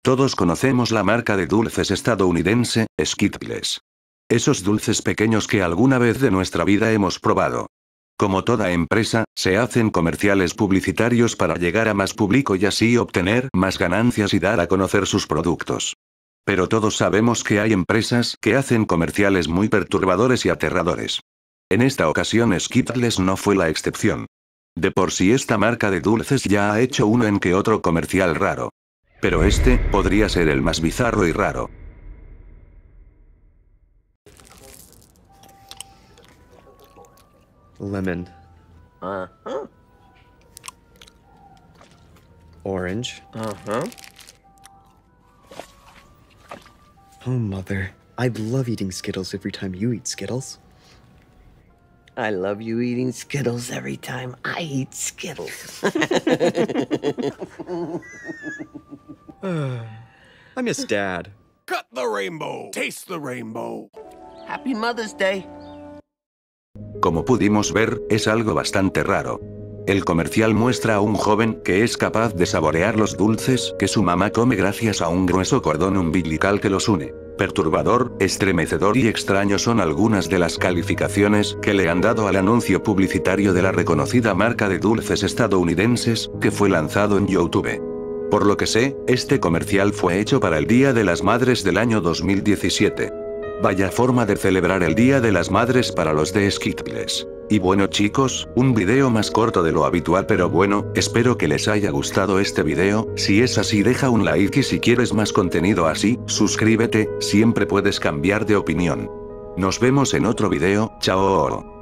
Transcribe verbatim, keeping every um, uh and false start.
Todos conocemos la marca de dulces estadounidense, Skittles. Esos dulces pequeños que alguna vez de nuestra vida hemos probado. Como toda empresa, se hacen comerciales publicitarios para llegar a más público y así obtener más ganancias y dar a conocer sus productos. Pero todos sabemos que hay empresas que hacen comerciales muy perturbadores y aterradores. En esta ocasión Skittles no fue la excepción. De por sí esta marca de dulces ya ha hecho uno en que otro comercial raro. Pero este, podría ser el más bizarro y raro. Lemon. Uh-huh. Orange. Uh-huh. Oh, Mother. I'd love eating Skittles every time you eat Skittles. I love you eating Skittles every time I eat Skittles. I miss Dad. Cut the rainbow. Taste the rainbow. Happy Mother's Day. Como pudimos ver, es algo bastante raro. El comercial muestra a un joven que es capaz de saborear los dulces que su mamá come gracias a un grueso cordón umbilical que los une. Perturbador, estremecedor y extraño son algunas de las calificaciones que le han dado al anuncio publicitario de la reconocida marca de dulces estadounidenses, que fue lanzado en YouTube. Por lo que sé, este comercial fue hecho para el Día de las Madres del año dos mil diecisiete. Vaya forma de celebrar el Día de las Madres para los de Skittles. Y bueno chicos, un video más corto de lo habitual pero bueno, espero que les haya gustado este video. Si es así deja un like y si quieres más contenido así, suscríbete, siempre puedes cambiar de opinión. Nos vemos en otro video, chao.